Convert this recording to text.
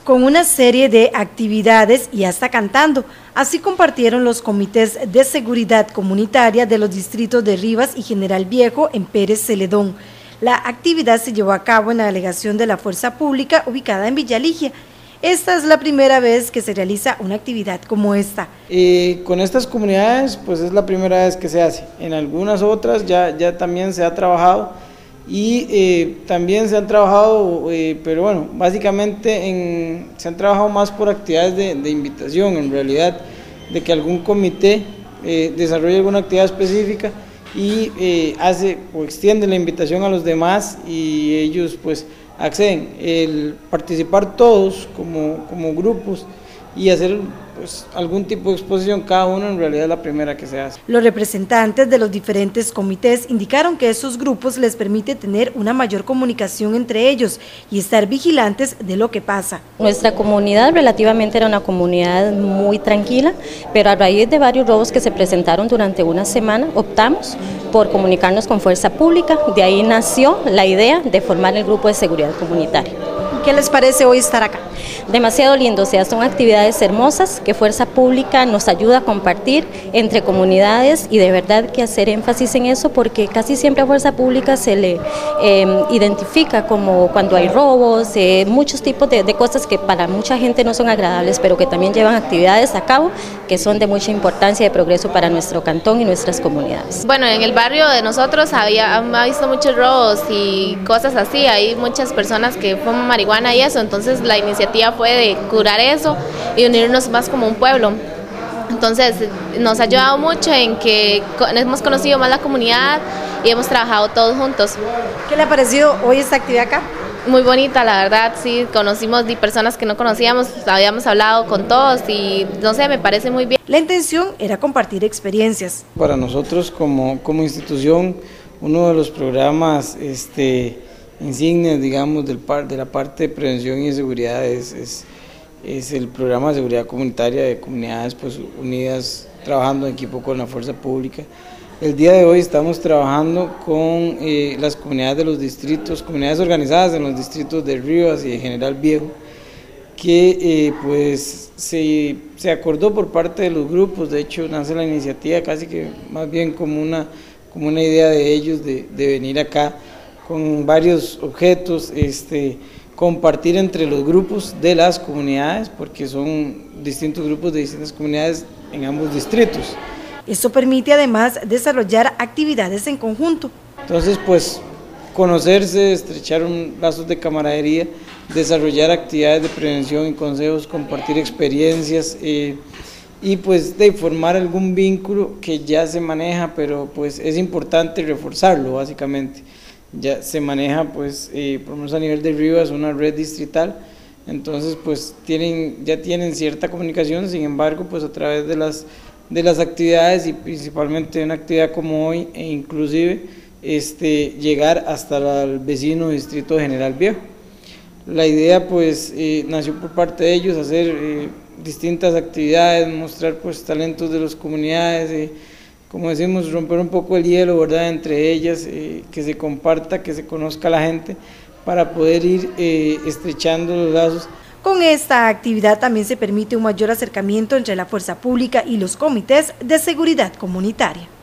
con una serie de actividades y hasta cantando. Así compartieron los comités de seguridad comunitaria de los distritos de Rivas y General Viejo en Pérez Celedón. La actividad se llevó a cabo en la delegación de la Fuerza Pública ubicada en Villa Ligia. Esta es la primera vez que se realiza una actividad como esta. Con estas comunidades pues es la primera vez que se hace. En algunas otras ya también se ha trabajado y también se han trabajado, pero bueno, básicamente se han trabajado más por actividades de invitación, en realidad, de que algún comité desarrolle alguna actividad específica y hace o extiende la invitación a los demás y ellos pues acceden. El participar todos como grupos y hacer pues algún tipo de exposición cada uno, en realidad es la primera que se hace. Los representantes de los diferentes comités indicaron que esos grupos les permite tener una mayor comunicación entre ellos y estar vigilantes de lo que pasa. Nuestra comunidad relativamente era una comunidad muy tranquila, pero a raíz de varios robos que se presentaron durante una semana, optamos por comunicarnos con Fuerza Pública. De ahí nació la idea de formar el grupo de seguridad comunitaria. ¿Qué les parece hoy estar acá? Demasiado lindo, o sea, son actividades hermosas que Fuerza Pública nos ayuda a compartir entre comunidades y de verdad que hacer énfasis en eso porque casi siempre a Fuerza Pública se le identifica como cuando hay robos, muchos tipos de cosas que para mucha gente no son agradables, pero que también llevan actividades a cabo que son de mucha importancia y de progreso para nuestro cantón y nuestras comunidades. Bueno, en el barrio de nosotros ha visto muchos robos y cosas así, hay muchas personas que fuman marihuana y eso, entonces la iniciativa fue de curar eso y unirnos más como un pueblo. Entonces nos ha ayudado mucho en que hemos conocido más la comunidad y hemos trabajado todos juntos. ¿Qué le ha parecido hoy esta actividad acá? Muy bonita, la verdad, sí, conocimos de personas que no conocíamos, habíamos hablado con todos y no sé, me parece muy bien. La intención era compartir experiencias. Para nosotros como institución, uno de los programas insignias, digamos, de la parte de prevención y de seguridad es el programa de seguridad comunitaria de comunidades pues, unidas, trabajando en equipo con la Fuerza Pública. El día de hoy estamos trabajando con las comunidades de los distritos, comunidades organizadas en los distritos de Rivas y de General Viejo, que pues se acordó por parte de los grupos. De hecho nace la iniciativa casi que más bien como una idea de ellos de venir acá con varios objetos, compartir entre los grupos de las comunidades, porque son distintos grupos de distintas comunidades en ambos distritos. Esto permite además desarrollar actividades en conjunto. Entonces, pues, conocerse, estrechar lazos de camaradería, desarrollar actividades de prevención y consejos, compartir experiencias y pues de formar algún vínculo que ya se maneja, pero pues es importante reforzarlo básicamente. Ya se maneja pues por lo menos a nivel de Rivas una red distrital, entonces pues ya tienen cierta comunicación, sin embargo pues a través de las actividades y principalmente una actividad como hoy e inclusive llegar hasta el vecino distrito de General Viejo. La idea pues nació por parte de ellos, hacer distintas actividades, mostrar pues talentos de las comunidades, como decimos, romper un poco el hielo, ¿verdad?, entre ellas, que se comparta, que se conozca la gente, para poder ir estrechando los lazos. Con esta actividad también se permite un mayor acercamiento entre la Fuerza Pública y los comités de seguridad comunitaria.